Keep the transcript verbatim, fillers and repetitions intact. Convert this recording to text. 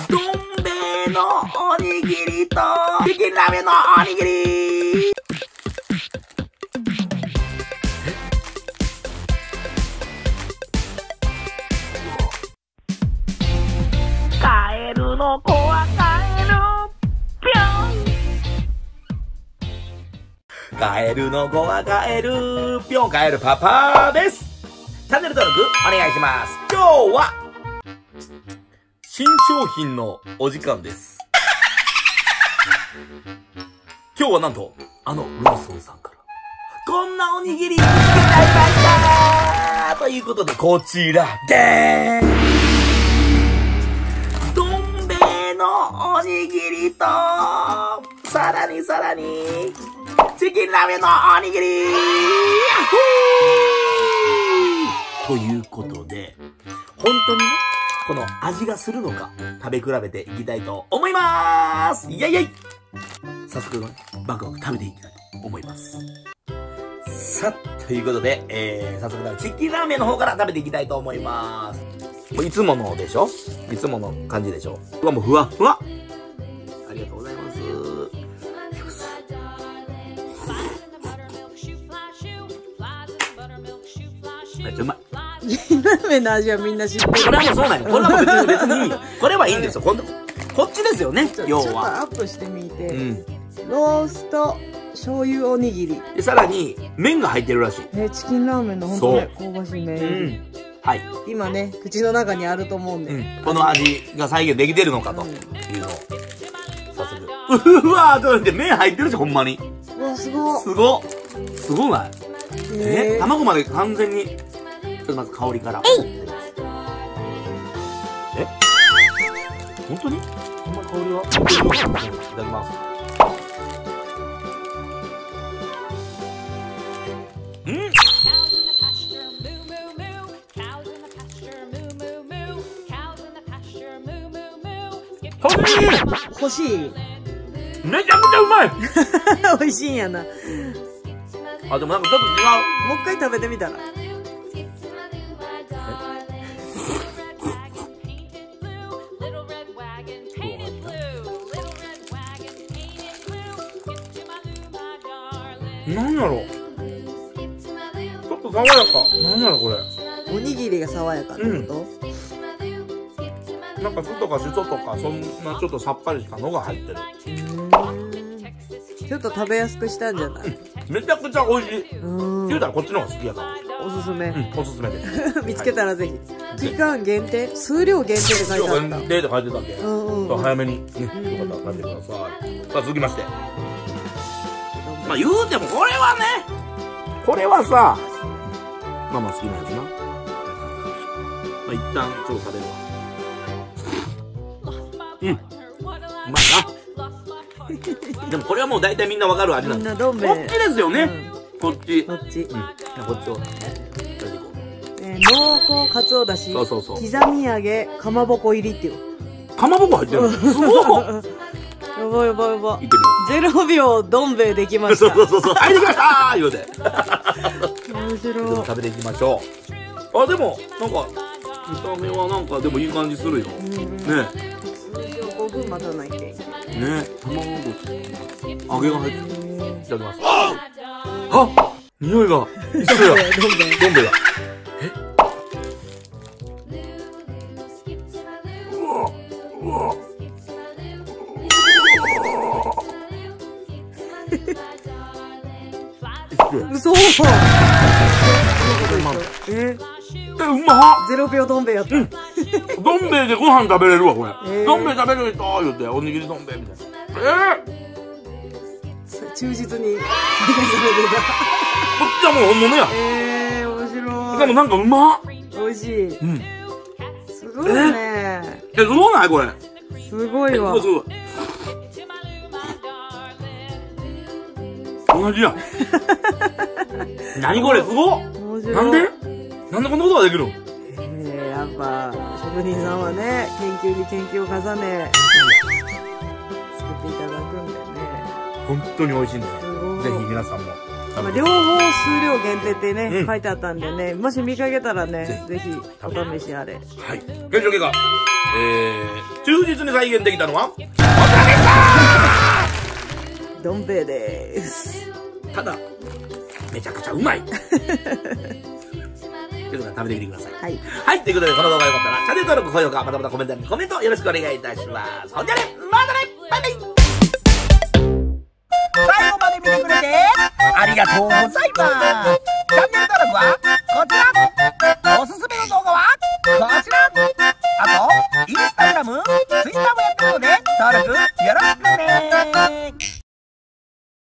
どん兵衛のおにぎりとチキンラーメンのおにぎり。カエルの子はカエルぴょん。カエルの子はカエルぴょん。カエルパパです。チャンネル登録お願いします。今日は新商品のお時間です。今日はなんとあのローソンさんからこんなおにぎり見つけちゃいましたということで、こちらでーす。どん兵衛のおにぎりとさらにさらにチキンラーメンのおにぎり、ヤッホーということで、本当にねこの味がするのか食べ比べていきたいと思いまーす。イェイイェイ。早速ねバクバク食べていきたいと思います。さあということで、えー、早速チキンラーメンの方から食べていきたいと思います。いつものでしょ、いつもの感じでしょ。うわもうふわふわ。ありがとうございます。めっちゃうまい。 チキンラーメンの味はみんな知ってる。 これはもうそうなんよ。これはもう別に別にこれはいいんですよ。こんこっちですよね。要は。 ちょっとアップしてみて。 うん。 ロースト醤油おにぎり。 でさらに麺が入ってるらしい。 ね、チキンラーメンの本当ね香ばしい麺。うん。 はい。 今ね口の中にあると思うんで。 うん、この味が再現できてるのかというのを早速。うわー、どうやって麺入ってるしほんまに。 うわすごっ。 すごっ。すごない？え、 え卵まで完全に。ちょっとまず香りから。え？本当に？こんな香りは？いただきます。うん。 欲しい。 めちゃくちゃうまい。 美味しいんやな。 あ、でもなんかちょっと違う。 もう一回食べてみたら。 なんやろ、ちょっと爽やか。なんやろこれ。 おにぎりが爽やかってこと？ うん、なんか酢とかしそとかそんなちょっとさっぱりしたのが入ってる。 ちょっと食べやすくしたんじゃない？ うん、めちゃくちゃ美味しい。言うたらこっちの方が好きやから。 おすすめ。 うん、おすすめです。 見つけたらぜひ。期間限定、数量限定って書いてあった。 数量限定って書いてたんで、うんうん、早めにね、よかったら食べてください。さあ続きまして、まあ言うてもこれはね、これはさ、ママ好きなやつな。まあ一旦ちょっと食べるわ。うん、うまいな。でもこれはもう大体みんなわかる味なんです。こっちですよね。こっち。 こっち。 うん。こっちを。 えー、濃厚かつおだし。そうそうそう。刻み揚げかまぼこ入りっていう。 かまぼこ入ってる。すごい。 やばいやばいやばい。 いってみよう。 ゼロびょうどん兵衛できました。 そうそうそう。はい、できましたー言うて。 面白い。 食べていきましょう。あ、でも、なんか、見た目はなんか、でもいい感じするよ。ね。 ごふん待たないけん。 ね、卵揚げが入ってる。いただきます。あ、匂いが一緒や。どん兵衛。どん兵衛だ。え？うわ、うわ。 嘘。え？ え、うまっ。 ゼロびょうどん兵衛やった。どん兵衛でご飯食べれるわこれ。どん兵衛食べる人言っておにぎりどん兵衛みたいな。えー、忠実に。こっちはもう本物や。 えー、面白い。 でもなんかうまっ。 美味しい。うん。すごいね。 え、すごないこれ。 すごいわ。 すごい。同じや。何これすごっ。なんで？なんでこんなことができるの？えー、やっぱ職人さんはね、研究に研究を重ね作っていただくんでね。 本当に美味しいんでね。ぜひ皆さんも両方数量限定ってね、書いてあったんでね、もし見かけたらね、ぜひお試しあれ。 はい。検証結果、えー、忠実に再現できたのは、こちらでした。 どん兵衛でーす。 ただ、めちゃくちゃうまい。ということで食べてみてください。 はい。 はい、ということでこの動画が良かったら、チャンネル登録、高評価、またまたコメント欄にコメントよろしくお願いいたします。ほんじゃね、またね、バイバイ。最後まで見てくれて、ありがとうございます。